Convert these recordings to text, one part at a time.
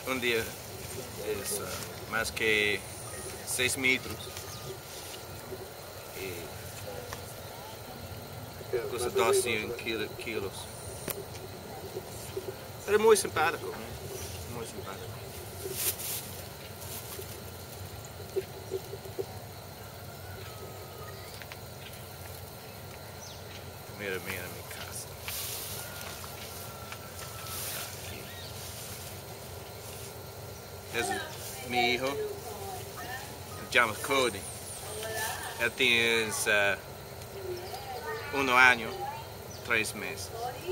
un día es más que 6 metros y cuesta 200 kilos. Pero es muy simpático, muy simpático. Mira mi casa. Ese es mi hijo, se llama Cody. Él tiene 1 año, 3 meses.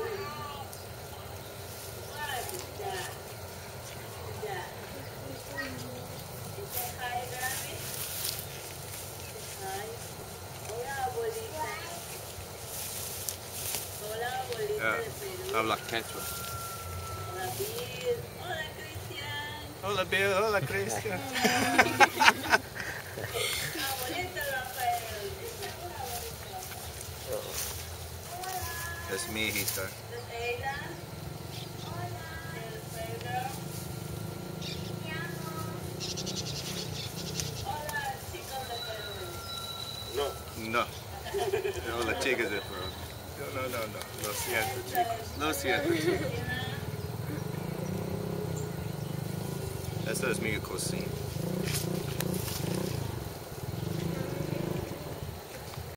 Habla quechua. Hola Bill, hola Cristian. Es mi hijita. No. Hola chicas de Perú. No. Lo siento chicos. Lo siento chicos. Esta es mi cocina.